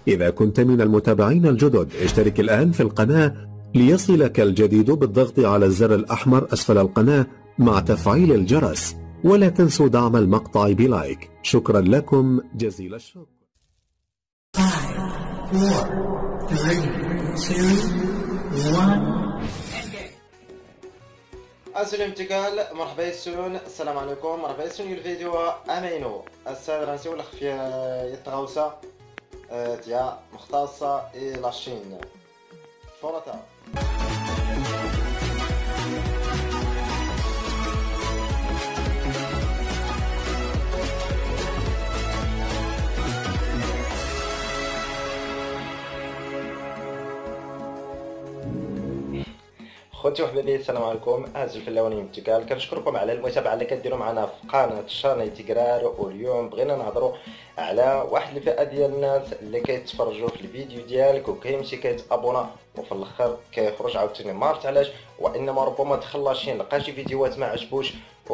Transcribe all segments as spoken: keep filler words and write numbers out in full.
إذا كنت من المتابعين الجدد اشترك الآن في القناة ليصلك الجديد بالضغط على الزر الأحمر أسفل القناة مع تفعيل الجرس، ولا تنسوا دعم المقطع بلايك. شكرا لكم جزيل الشكر. five, four, three, two, one. أسئلة انتقال. مرحبا يسون، السلام عليكم. مرحبا يسون. الفيديو أمينو السادة رانسي ولا خفيا يتغوصة تيا مختصة إلى الصين فرطة. خوتي وحبابي السلام عليكم. هاز الفلاوني من التكال، كنشكركم على المتابعه اللي كديروا معنا في قناه شاني تكرار. واليوم بغينا نهضروا على واحد الفئه ديال الناس اللي كيتفرجوا في الفيديو ديالك وكيمشي كيتابونا وفي الاخر كيخرج عاوتاني ما عرفت علاش، وانما ربما دخل لاشين لقى شي فيديوهات ما عجبوش و...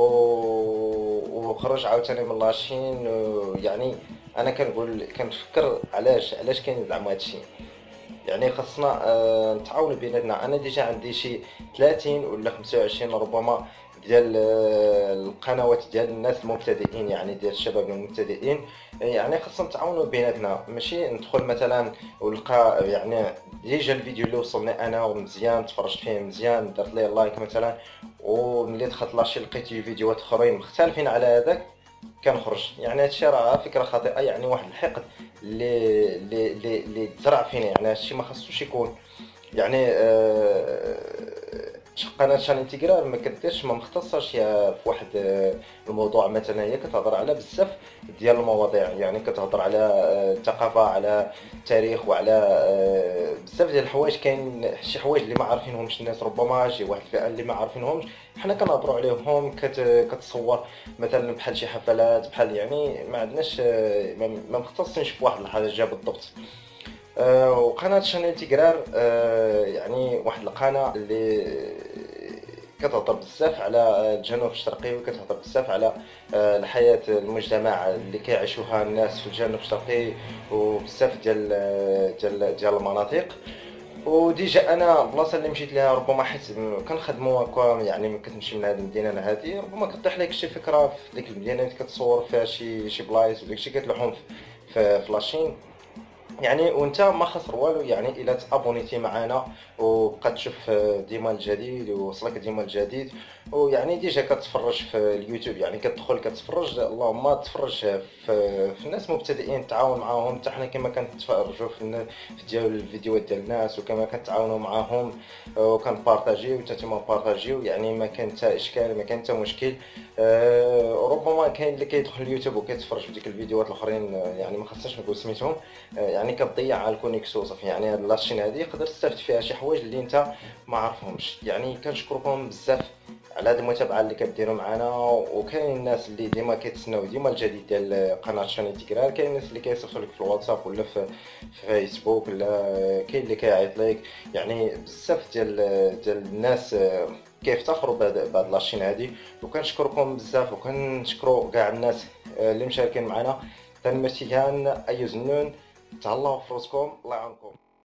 وخرج عاوتاني من لاشين. يعني انا كنقول كنفكر علاش علاش كاين زعما هادشي. يعني خاصنا آه نتعاونوا بيناتنا. انا ديجا عندي شي ثلاثين ولا خمسة وعشرين ربما ديال آه القنوات ديال الناس المبتدئين، يعني ديال الشباب المبتدئين. يعني خاصنا نتعاونوا بيناتنا، ماشي ندخل مثلا ولقى يعني ديجا الفيديو اللي وصلني انا ومزيان تفرجت فيه مزيان درت ليه لايك مثلا، وملي دخلت لاشي لقيت فيديوهات اخرين مختلفين على هذاك كنخرج. يعني هادشي راه فكره خاطئه، يعني واحد الحقد اللي اللي اللي اللي تزرع فينا. يعني هادشي ما خصوش يكون. يعني آه قناه شان انتجرال ما كديرش ما مختصاش هي في واحد آه الموضوع مثلا. هي كتهضر على بزاف ديال المواضيع، يعني كتهضر على آه الثقافه، على التاريخ، وعلى آه بزاف ديال الحوايج. كاين شي حوايج اللي ما عارفينهمش الناس، ربما شي واحد الفئه اللي ما عارفينهمش حنا كنهضروا عليهم. كت كتصور مثلا بحال شي حفلات بحال، يعني ما عندناش ما مختصينش في واحد الحاجه بالضبط. أه وقناه شانيل تيكرار أه يعني واحد القناه اللي كتهضر بزاف على الجنوب الشرقي، وكتهضر بزاف على أه الحياه المجتمع اللي كيعيشوها الناس في الجنوب الشرقي وبزاف ديال ديال ديال المناطق. وديجا انا البلاصه اللي مشيت لها ربما حيت كنخدموا هكا، يعني ملي كتمشي من هذه المدينه لهذه ربما كطيح لك شي فكره في ديك المدينه اللي كتصور فيها شي شي بلايص وداكشي كتلوحهم في في لاشين. يعني وانت ما خسر والو، يعني الا تابونيتي معنا وبقى تشوف ديما الجديد ووصلك ديما الجديد، ويعني ديجا كتفرج في اليوتيوب، يعني كتدخل كتفرج اللهم تفرج في, في الناس مبتدئين تعاون معاهم حتى حنا كما كنتفرجوا في, في ديال الفيديوهات ديال الناس وكما كنتعاونوا معاهم وكنبارطاجيو حتى نتوما بارطاجيو. يعني ما كان حتى اشكال، ما كان حتى مشكل. أه ربما كاين اللي كيدخل اليوتيوب وكيتفرج في ديك الفيديوهات الاخرين، يعني ما خصناش نقول سميتهم، يعني كتضيع على الكونيكسيون صافي. يعني هاد لاشين هادي يقدر تستافد فيها شي حوايج اللي انت ما عارفهمش. يعني كنشكركم بزاف على هاد المتابعه اللي كديروا معنا. وكاين الناس اللي ديما كيتسناو ديما الجديد ديال قناه شاني تيكرار. كاين الناس اللي كيصيفطوا لك في الواتساب ولا في فيسبوك، ولا كاين اللي كيعيط لك. يعني بزاف ديال ديال الناس كيفتخروا بهاد لاشين هادي، وكنشكركم بزاف. وكنشكروا كاع الناس اللي مشاركين معنا. تنمشي كان اي زنون. تهلاو في روسكم، الله يعاونكم.